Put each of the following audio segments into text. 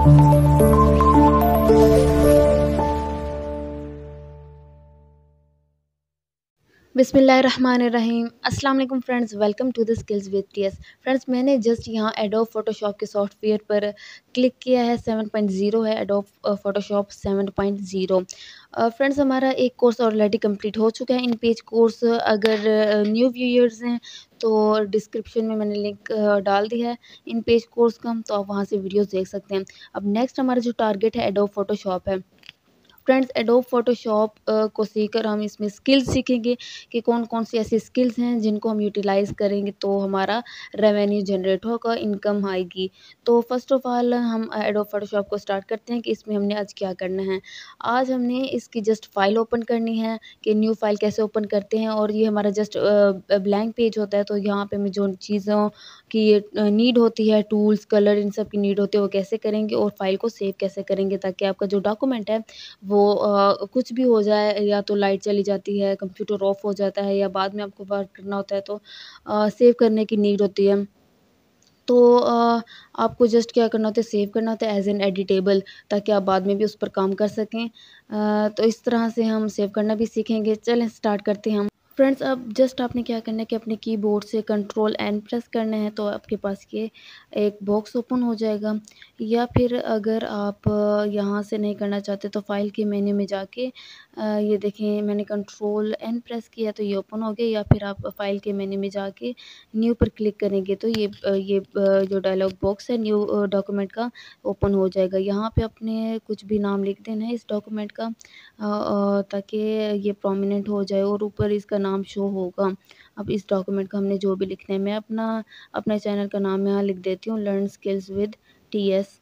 बिस्मिल्लाहिर्रहमानिर्रहीम। अस्सलाम वालेकुम friends, welcome to the skills with TS. Friends, मैंने जस्ट यहाँ एडोब फोटोशॉप के सॉफ्टवेयर पर क्लिक किया है। 7.0 है एडोब फोटोशॉप 7.0। फ्रेंड्स, हमारा एक कोर्स ऑलरेडी कंप्लीट हो चुका है इन पेज कोर्स। अगर न्यू व्यूअर्स हैं तो डिस्क्रिप्शन में मैंने लिंक डाल दिया है इन पेज कोर्स का, तो आप वहाँ से वीडियोस देख सकते हैं। अब नेक्स्ट हमारा जो टारगेट है एडोब फोटोशॉप है। फ्रेंड्स, एडोब फोटोशॉप को सीखकर हम इसमें स्किल्स सीखेंगे कि कौन कौन सी ऐसी स्किल्स हैं जिनको हम यूटिलाइज़ करेंगे तो हमारा रेवेन्यू जनरेट होगा, इनकम आएगी। तो फर्स्ट ऑफ़ ऑल हम एडोब फोटोशॉप को स्टार्ट करते हैं कि इसमें हमने आज क्या करना है। आज हमने इसकी जस्ट फ़ाइल ओपन करनी है कि न्यू फ़ाइल कैसे ओपन करते हैं, और ये हमारा जस्ट ब्लैंक पेज होता है। तो यहाँ पे हमें जो चीज़ों की नीड होती है, टूल्स, कलर, इन सब की नीड होती है, वो कैसे करेंगे और फ़ाइल को सेव कैसे करेंगे ताकि आपका जो डॉक्यूमेंट है वो कुछ भी हो जाए, या तो लाइट चली जाती है, कंप्यूटर ऑफ हो जाता है, या बाद में आपको वर्क करना होता है तो सेव करने की नीड होती है। तो आपको जस्ट क्या करना होता है, सेव करना होता है एज़ एन एडिटेबल, ताकि आप बाद में भी उस पर काम कर सकें। तो इस तरह से हम सेव करना भी सीखेंगे। चलें स्टार्ट करते हैं हम। फ्रेंड्स, अब जस्ट आपने क्या करना है कि अपने कीबोर्ड से कंट्रोल एन प्रेस करना है, तो आपके पास ये एक बॉक्स ओपन हो जाएगा। या फिर अगर आप यहाँ से नहीं करना चाहते तो फाइल के मेन्यू में जाके ये देखें मैंने कंट्रोल एन प्रेस किया तो ये ओपन हो गया। या फिर आप फाइल के मेन्यू में जाके न्यू पर क्लिक करेंगे तो जो डायलॉग बॉक्स है न्यू डॉक्यूमेंट का ओपन हो जाएगा। यहाँ पे अपने कुछ भी नाम लिख देना है इस डॉक्यूमेंट का, ताकि ये प्रोमिनेंट हो जाए और ऊपर इसका नाम शो होगा। अब इस डॉक्यूमेंट का हमने जो भी लिखना है, मैं अपने चैनल का नाम यहाँ लिख देती हूँ, learn skills with TS.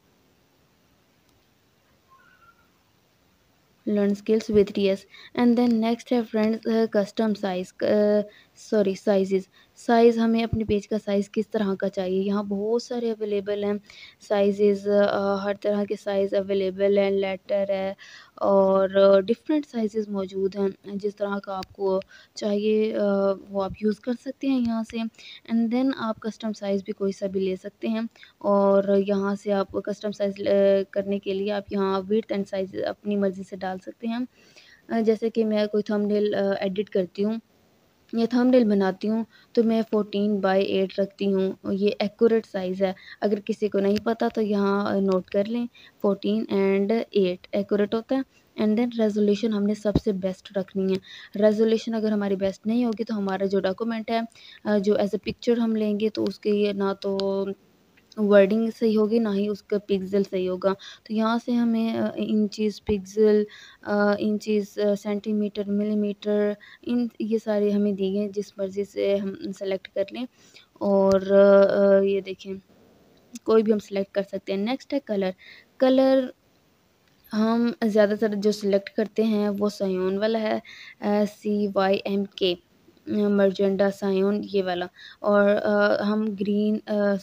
Learn skills with TS. And then next है फ्रेंड्स कस्टम साइज़। साइज़ हमें अपने पेज का साइज़ किस तरह का चाहिए, यहाँ बहुत सारे अवेलेबल हैं साइज़। हर तरह के साइज़ अवेलेबल हैं, लेटर है और डिफरेंट साइज़ मौजूद हैं। जिस तरह का आपको चाहिए वो आप यूज़ कर सकते हैं यहाँ से। एंड देन आप कस्टम साइज़ भी कोई सा भी ले सकते हैं, और यहाँ से आप कस्टम साइज़ करने के लिए आप यहाँ विड्थ एंड साइज़ अपनी मर्ज़ी से डाल सकते हैं। जैसे कि मैं कोई थंबनेल एडिट करती हूँ या थंबनेल बनाती हूँ तो मैं 14/8 रखती हूँ, ये एक्यूरेट साइज़ है। अगर किसी को नहीं पता तो यहाँ नोट कर लें, 14 एंड 8 एक्यूरेट होता है। एंड देन रेज़ोल्यूशन हमने सबसे बेस्ट रखनी है। रेज़ोल्यूशन अगर हमारी बेस्ट नहीं होगी तो हमारा जो डॉक्यूमेंट है जो एज़ अ पिक्चर हम लेंगे तो उसके ये ना तो वर्डिंग सही होगी ना ही उसका पिक्सल सही होगा। तो यहाँ से हमें inches, pixel, inches, centimetre, millimetre, इन ये सारे हमें दिए हैं, जिस मर्ज़ी से हम सेलेक्ट कर लें। और ये देखें कोई भी हम सेलेक्ट कर सकते हैं। नेक्स्ट है कलर। कलर हम ज़्यादातर जो सिलेक्ट करते हैं वो सायोन वाला है, CYMK, मर्जेंटा सायोन ये वाला। और हम ग्रीन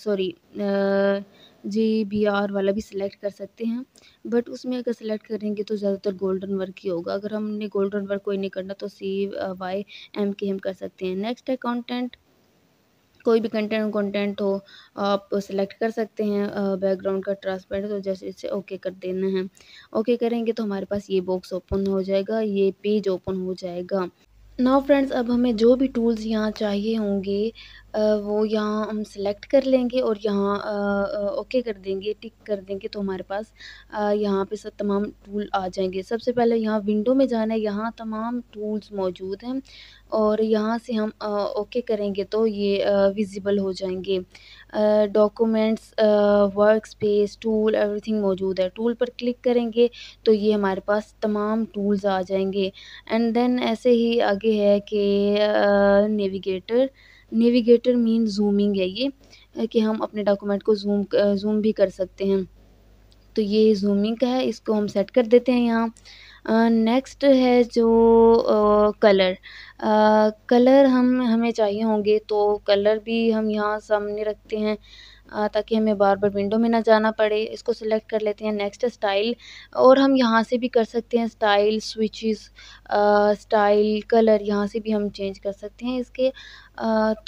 GBR वाला भी सिलेक्ट कर सकते हैं, बट उसमें अगर सिलेक्ट करेंगे तो ज़्यादातर गोल्डन वर्क ही होगा। अगर हमने गोल्डन वर्क कोई नहीं करना तो CYMK हम कर सकते हैं। नेक्स्ट है कंटेंट। कोई भी कंटेंट हो आप सिलेक्ट कर सकते हैं। बैकग्राउंड का ट्रांसपेरेंट तो जैसे इसे ओके कर देना है। ओके करेंगे तो हमारे पास ये बॉक्स ओपन हो जाएगा, ये पेज ओपन हो जाएगा। नाउ फ्रेंड्स, अब हमें जो भी टूल्स यहाँ चाहिए होंगे वो यहाँ हम सेलेक्ट कर लेंगे और यहाँ ओके कर देंगे, टिक कर देंगे तो हमारे पास यहाँ पे सब तमाम टूल आ जाएंगे। सबसे पहले यहाँ विंडो में जाना है, यहाँ तमाम टूल्स मौजूद हैं और यहाँ से हम ओके करेंगे तो ये विजिबल हो जाएंगे। Documents, work space, tool, everything मौजूद है। टूल पर क्लिक करेंगे तो ये हमारे पास तमाम टूल्स आ जाएंगे। एंड देन ऐसे ही आगे है कि नेविगेटर। नेविगेटर मीन ज़ूमिंग है ये, कि हम अपने डॉक्यूमेंट को ज़ूम भी कर सकते हैं। तो ये ज़ूमिंग का है, इसको हम सेट कर देते हैं यहाँ। नेक्स्ट है जो कलर। कलर हमें चाहिए होंगे तो कलर भी हम यहाँ सामने रखते हैं ताकि हमें बार बार विंडो में ना जाना पड़े। इसको सिलेक्ट कर लेते हैं। नेक्स्ट स्टाइल, और हम यहाँ से भी कर सकते हैं स्टाइल स्विचेस, स्टाइल कलर यहाँ से भी हम चेंज कर सकते हैं इसके।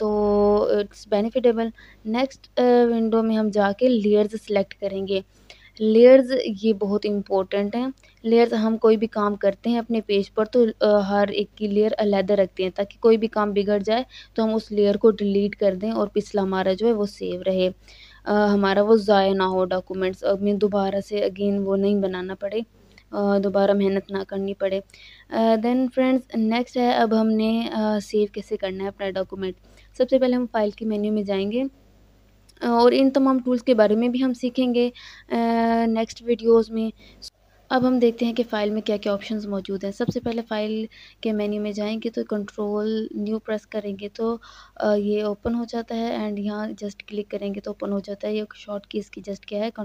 तो इट्स बेनिफिटेबल। नेक्स्ट विंडो में हम जाके लेयर्स सिलेक्ट करेंगे। लेयर्स ये बहुत इम्पोर्टेंट हैं। लेयर्स हम कोई भी काम करते हैं अपने पेज पर तो हर एक की लेयर अलग रखते हैं ताकि कोई भी काम बिगड़ जाए तो हम उस लेयर को डिलीट कर दें और पिछला हमारा जो है वो सेव रहे। हमारा वो ज़ाया ना हो डॉक्यूमेंट्स, हमें दोबारा से अगेन वो नहीं बनाना पड़े, दोबारा मेहनत ना करनी पड़े। देन फ्रेंड्स नेक्स्ट है, अब हमने सेव कैसे करना है अपना डॉक्यूमेंट। सबसे पहले हम फाइल के मेन्यू में जाएंगे और इन तमाम टूल्स के बारे में भी हम सीखेंगे नेक्स्ट वीडियोस में। अब हम देखते हैं कि फ़ाइल में क्या-क्या ऑप्शंस मौजूद हैं। सबसे पहले फ़ाइल के मेन्यू में जाएँगे तो कंट्रोल न्यू प्रेस करेंगे तो ये ओपन हो जाता है एंड यहाँ जस्ट क्लिक करेंगे तो ओपन हो जाता है। ये शॉर्ट की इसकी जस्ट क्या है,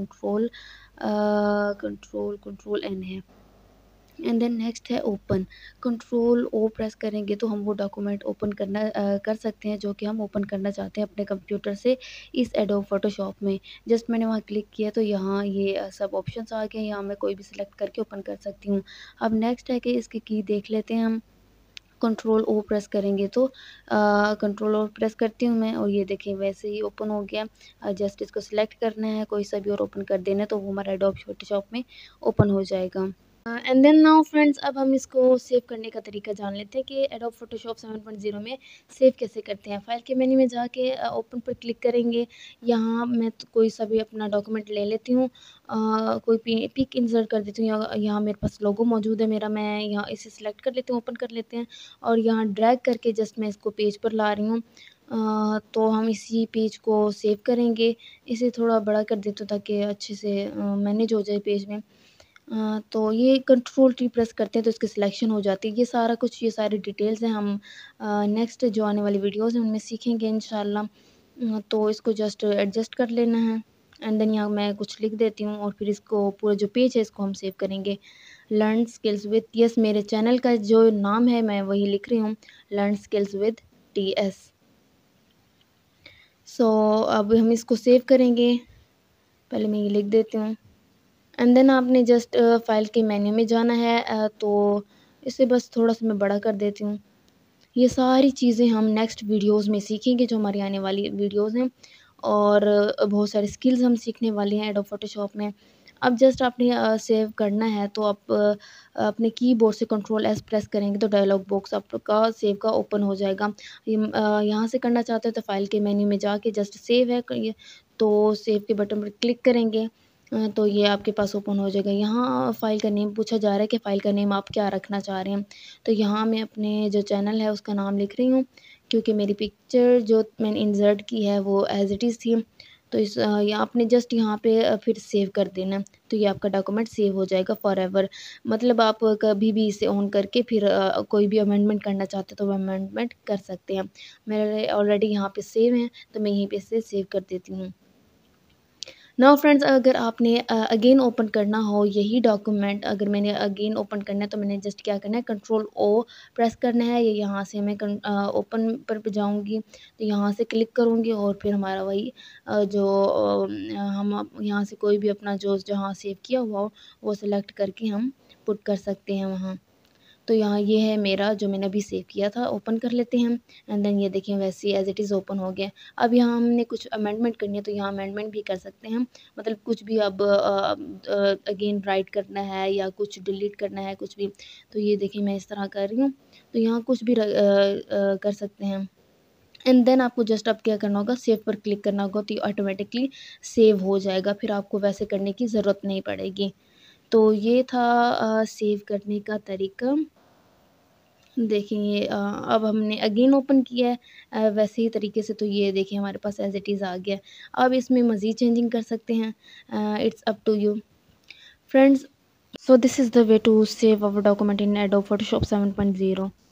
कंट्रोल एन है। एंड देन नेक्स्ट है ओपन। कंट्रोल ओ प्रेस करेंगे तो हम वो डॉक्यूमेंट ओपन कर सकते हैं जो कि हम ओपन करना चाहते हैं अपने कंप्यूटर से इस एडोब फोटोशॉप में। जस्ट मैंने वहाँ क्लिक किया तो यहाँ ये सब ऑप्शंस आ गए, यहाँ मैं कोई भी सिलेक्ट करके ओपन कर सकती हूँ। अब नेक्स्ट है कि इसकी की देख लेते हैं हम। कंट्रोल ओ प्रेस करेंगे तो कंट्रोल ओ प्रेस करती हूँ मैं और ये देखिए वैसे ही ओपन हो गया। जस्ट इसको सिलेक्ट करना है, कोई सा भी और ओपन कर देना है तो वो हमारा एडोब फोटोशॉप में ओपन हो जाएगा। एंड देन नाउ फ्रेंड्स, अब हम इसको सेव करने का तरीका जान लेते हैं कि एडोब फोटोशॉप 7.0 में सेव कैसे करते हैं। फाइल के मेन्यू में जाके ओपन पर क्लिक करेंगे। यहाँ मैं तो कोई सा भी अपना डॉक्यूमेंट ले लेती हूँ, कोई पिक इंसर्ट कर देती हूँ। यहाँ मेरे पास लोगो मौजूद है मेरा, मैं यहाँ इसे सिलेक्ट कर लेती हूँ, ओपन कर लेते हैं और यहाँ ड्रैग करके जस्ट मैं इसको पेज पर ला रही हूँ। तो हम इसी पेज को सेव करेंगे। इसे थोड़ा बड़ा कर देती हूँ ताकि अच्छे से मैनेज हो जाए पेज में। तो ये कंट्रोल टी प्रेस करते हैं तो इसकी सिलेक्शन हो जाती है। ये सारा कुछ, ये सारी डिटेल्स हैं, हम नेक्स्ट जो आने वाली वीडियोज़ हैं उनमें सीखेंगे इंशाल्लाह। तो इसको जस्ट एडजस्ट कर लेना है एंड देन यहाँ मैं कुछ लिख देती हूँ और फिर इसको पूरा जो पेज है इसको हम सेव करेंगे। लर्न स्किल्स विद टीएस मेरे चैनल का जो नाम है मैं वही लिख रही हूँ, learn skills with TS. So अब हम इसको सेव करेंगे। पहले मैं ये लिख देती हूँ एंड देन आपने जस्ट फाइल के मेन्यू में जाना है। तो इसे बस थोड़ा-सा मैं बड़ा कर देती हूँ। ये सारी चीज़ें हम नेक्स्ट वीडियोज़ में सीखेंगे जो हमारी आने वाली वीडियोज़ हैं और बहुत सारी स्किल्स हम सीखने वाले हैं एडोब फोटोशॉप में। अब जस्ट आपने सेव करना है तो आप अपने कीबोर्ड से कंट्रोल एस प्रेस करेंगे तो डायलॉग बॉक्स आपका सेव का ओपन हो जाएगा। यहाँ से करना चाहते हो तो फाइल के मेन्यू में जाके जस्ट सेव है ये, तो सेव के बटन पर क्लिक करेंगे तो ये आपके पास ओपन हो जाएगा। यहाँ फ़ाइल का नेम पूछा जा रहा है कि फ़ाइल का नेम आप क्या रखना चाह रहे हैं। तो यहाँ मैं अपने जो चैनल है उसका नाम लिख रही हूँ क्योंकि मेरी पिक्चर जो मैंने इंसर्ट की है वो एज़ इट इज़ थी। तो या आपने जस्ट यहाँ पे फिर सेव कर देना, तो ये आपका डॉक्यूमेंट सेव हो जाएगा फॉरएवर। मतलब आप कभी भी इसे ऑन करके फिर कोई भी अमेंडमेंट करना चाहते हैं तो वो अमेंडमेंट कर सकते हैं। मेरे ऑलरेडी यहाँ पे सेव हैं तो मैं यहीं पे इसे सेव कर देती हूँ। नाउ फ्रेंड्स, अगर आपने अगेन ओपन करना हो यही डॉक्यूमेंट, अगर मैंने अगेन ओपन करना है तो मैंने जस्ट क्या करना है, कंट्रोल ओ प्रेस करना है। ये यहाँ से मैं ओपन पर जाऊँगी तो यहाँ से क्लिक करूँगी और फिर हमारा वही हम यहाँ से कोई भी अपना जो जहाँ सेव किया हुआ हो वो सिलेक्ट करके हम पुट कर सकते हैं वहाँ। तो यहाँ ये है मेरा जो मैंने अभी सेव किया था, ओपन कर लेते हैं एंड देन ये देखिए वैसे ही एज़ इट इज़ ओपन हो गया। अब यहाँ हमने कुछ अमेंडमेंट करनी है तो यहाँ अमेंडमेंट भी कर सकते हैं। मतलब कुछ भी अब अगेन राइट करना है या कुछ डिलीट करना है कुछ भी, तो ये देखिए मैं इस तरह कर रही हूँ। तो यहाँ कुछ भी कर सकते हैं एंड देन आपको जस्ट अब क्या करना होगा, सेव पर क्लिक करना होगा तो ये ऑटोमेटिकली सेव हो जाएगा, फिर आपको वैसे करने की ज़रूरत नहीं पड़ेगी। तो ये था सेव करने का तरीका। देखिए ये अब हमने अगेन ओपन किया है वैसे ही तरीके से, तो ये देखिए हमारे पास एज़ इट इज़ आ गया। अब इसमें मज़ीद चेंजिंग कर सकते हैं, it's up to you friends. So this is the way to save our document in Adobe Photoshop 7.0।